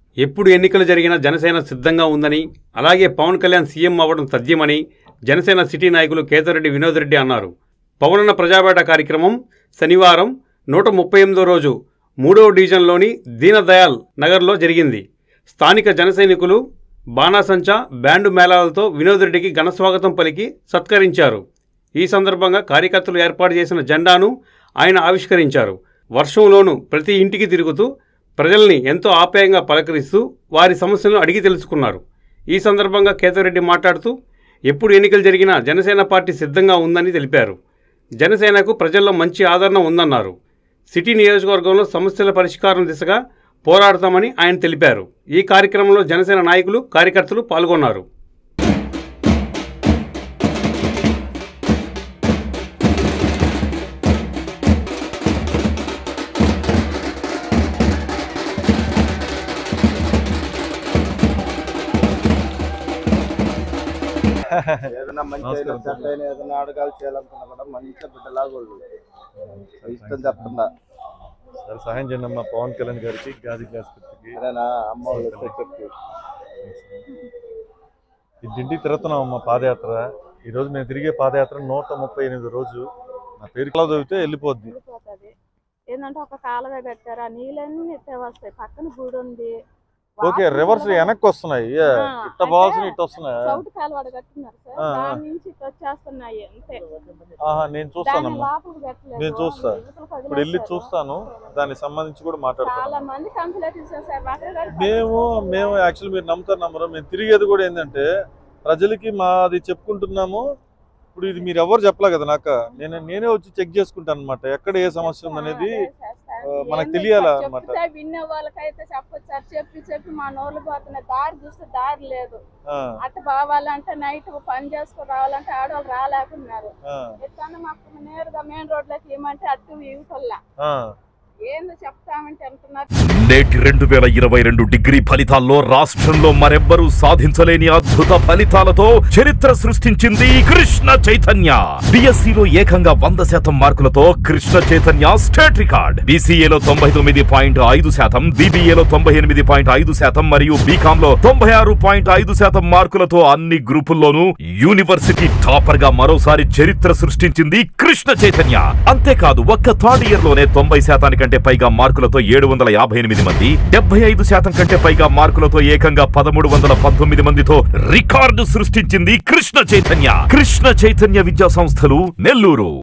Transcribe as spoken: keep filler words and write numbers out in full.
ఎప్పుడు ఎన్నికలు జరిగినా జనసేన సిద్ధంగా ఉందని, అలాగే పవన్ కళ్యాణ్ సీఎం అవ్వడం తథ్యమని జనసేన సిటీ నాయకులు కేతిరెడ్డి వినోద్ రెడ్డి అన్నారు. పవనన్న ప్రజాపేట కార్యక్రమం శనివారం నూట ముప్పై ఎనిమిదో రోజు మూడవ డివిజన్లోని దీనదయాల్ నగర్లో జరిగింది. స్థానిక జనసైనికులు బాణాసంచా బ్యాండు మేళాలతో వినోద్ రెడ్డికి ఘనస్వాగతం పలికి సత్కరించారు. ఈ సందర్భంగా కార్యకర్తలు ఏర్పాటు చేసిన జెండాను ఆయన ఆవిష్కరించారు. వర్షంలోనూ ప్రతి ఇంటికి తిరుగుతూ ప్రజల్ని ఎంతో ఆప్యాయంగా పలకరిస్తూ వారి సమస్యలను అడిగి తెలుసుకున్నారు. ఈ సందర్భంగా కేతిరెడ్డి మాట్లాడుతూ ఎప్పుడు ఎన్నికలు జరిగినా జనసేన పార్టీ సిద్ధంగా ఉందని తెలిపారు. జనసేనకు ప్రజల్లో మంచి ఆదరణ ఉందన్నారు. సిటీ నియోజకవర్గంలో సమస్యల పరిష్కారం దిశగా పోరాడతామని ఆయన తెలిపారు. ఈ కార్యక్రమంలో జనసేన నాయకులు, కార్యకర్తలు పాల్గొన్నారు. ఏదైనా మంచి చెడ్డైనా ఏదైనా ఆడగాలు చేయాలనుకున్నా కూడా మంచిగా బిడ్డలాగా ఇష్టం చెప్తుందా సహాయం చేయండి అమ్మా పవన్ కళ్యాణ్ గారికి, గాది గ్లాస్ అదేనా అమ్మ వాళ్ళు చెప్పి ఇంటింటికి తిరుగుతున్నాం అమ్మ పాదయాత్ర. ఈ రోజు మేము తిరిగే పాదయాత్ర నూట ముప్పై ఎనిమిది రోజు. నా పేరు కలా చదివితే వెళ్ళిపోద్ది. ఏంటంటే ఒక కాలువ కట్టారు, ఆ నీళ్ళన్నీ ఎత్తే వస్తాయి. పక్కన గుడి ఉంది. ఓకే, రివర్స్ వెనక్కి వస్తున్నాయి. ఇట్ట పోవాల్సిన ఇట్ట వస్తున్నాయి. నేను చూస్తానమ్మా, నేను చూస్తా. ఇప్పుడు వెళ్ళి చూస్తాను, దానికి సంబంధించి కూడా మాట్లాడతాను. మేము మేము యాక్చువల్లీ మీరు నమ్ముతారు నమ్మరు, మేము తిరిగేది కూడా ఏంటంటే ప్రజలకి మాది చెప్పుకుంటున్నాము. ఇప్పుడు ఇది మీరు ఎవరు చెప్పలే కదా నాకు, నేను నేనే వచ్చి చెక్ చేసుకుంటాను అనమాట. ఎక్కడ ఏ సమస్య ఉందనేది మనకు తెలియాలన్నమాట. వినే వాళ్ళకైతే చెప్పచ్చు సార్, చెప్పి చెప్పి మా నోళ్ళు పోతున్నాయి. దారి చూస్తే దారి లేదు. అట్ట బావాలంటే నైట్ పని చేసుకుని రావాలంటే ఆడవాళ్ళు రాలేకున్నారు. ఎట్లా మాకు నేరుగా మెయిన్ రోడ్ లోకి ఏమంటే అటు ఇవ్వటల్లా ఏందో చెప్తామంటే అంటున్నారు. నేటి రెండు వేల ఇరవై రెండు డిగ్రీ ఫలితాల్లో రాష్ట్రంలో మరెవ్వరూ సాధించలేని అద్భుత ఫలితాలతో చరిత్ర సృష్టించింది కృష్ణ చైతన్య. బిఎస్సిలో ఏకంగా వంద శాతం మార్కులతో కృష్ణ చైతన్య స్టేట్ రికార్డ్. బీసీఏలో తొంభై తొమ్మిది పాయింట్ ఐదు శాతం, బీబీఏలో తొంభై ఎనిమిది పాయింట్ ఐదు శాతం మరియు బీకామ్ లో తొంభై ఆరు పాయింట్ ఐదు శాతం మార్కులతో అన్ని గ్రూపుల్లోనూ యూనివర్సిటీ టాపర్ గా మరోసారి చరిత్ర సృష్టించింది కృష్ణ చైతన్య. అంతేకాదు ఒక్క థర్డ్ ఇయర్ లోనే తొంభై శాతానికి కంటే పైగా మార్కులతో ఏడు వందల యాభై ఎనిమిది మంది, డెబ్బై ఐదు శాతం కంటే పైగా మార్కులతో ఏకంగా పదమూడు వందల పంతొమ్మిది మందితో రికార్డు సృష్టించింది కృష్ణ చైతన్య. కృష్ణ చైతన్య విద్యా సంస్థలు, నెల్లూరు.